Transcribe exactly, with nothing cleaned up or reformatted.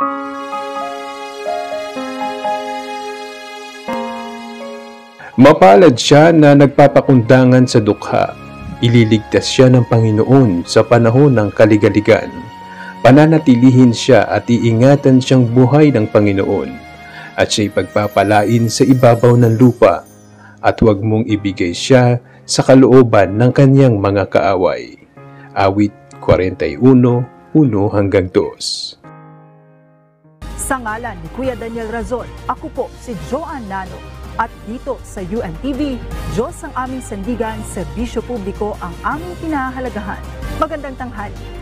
Mapalad siya na nagpapakundangan sa dukha. Ililigtas siya ng Panginoon sa panahon ng kaligaligan. Pananatilihin siya at iingatan siyang buhay ng Panginoon. At siya'y pagpapalain sa ibabaw ng lupa. At huwag mong ibigay siya sa kalooban ng kanyang mga kaaway. Awit forty-one, one hanggang two. Sa ngalan ni Kuya Daniel Razon, ako po si Joan Nano. At dito sa U N T V, Diyos ang aming sandigan, serbisyo publiko ang aming pinahahalagahan. Magandang tanghali.